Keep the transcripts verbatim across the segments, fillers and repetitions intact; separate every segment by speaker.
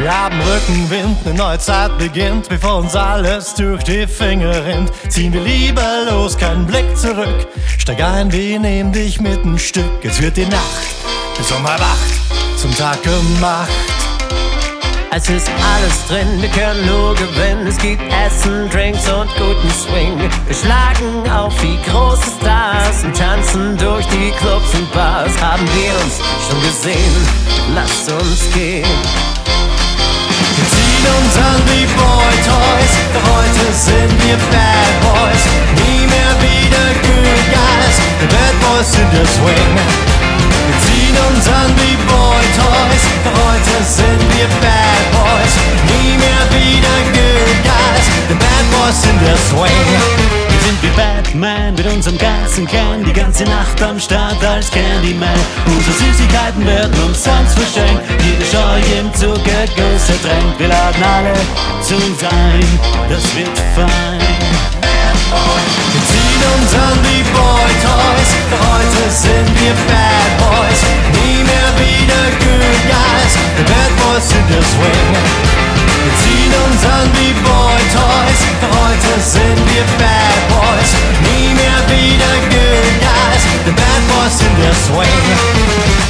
Speaker 1: Wir haben Rückenwind, eine neue Zeit beginnt. Bevor uns alles durch die Finger rinnt, ziehen wir lieber los, keinen Blick zurück. Steig ein, wir nehmen dich mit ein Stück. Es wird die Nacht bis um halb acht zum Tag gemacht.
Speaker 2: Es ist alles drin, wir können nur gewinnen. Es gibt Essen, Drinks und guten Swing. Wir schlagen auf wie große Stars und tanzen durch die Clubs und Bars. Haben wir uns schon gesehen, lasst uns gehen.
Speaker 1: Wir ziehen uns an wie Boy Toys, doch heute sind wir Bad Boys. Nie mehr wieder Good Guys, the Bad Boys in der Swing. Wir ziehen uns an wie Boy Toys, doch heute sind wir Bad Boys. Nie mehr wieder Good Guys, the Bad Boys in der Swing.
Speaker 3: Wir sind wie Batman mit unserem Gassenkern, die ganze Nacht am Start als Candyman. Unsere Süßigkeiten werden umsonst verschenkt, jede Scheu im Zuckerguss ertränkt. Wir laden alle zu sein, das wird fein.
Speaker 1: Wir ziehen uns an wie Boy Toys, doch heute sind wir Bad Boys. Nie mehr wieder Good Guys, the Bad Boys in der Swing. Wir ziehen uns an wie Boy Toys, doch heute sind wir Bad Boys. Nie mehr wieder Good Guys, the Bad Boys in der Swing.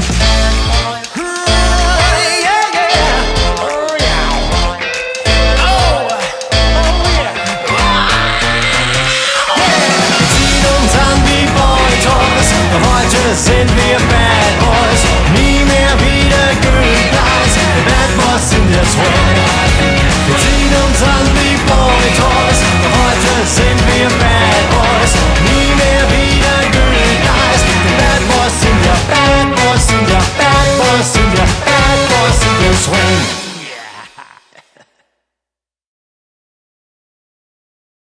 Speaker 1: Heute sind wir Bad Boys, nie mehr wieder Good Guys, the Bad Boys in der Swing. Wir ziehen uns an wie Boy Toys.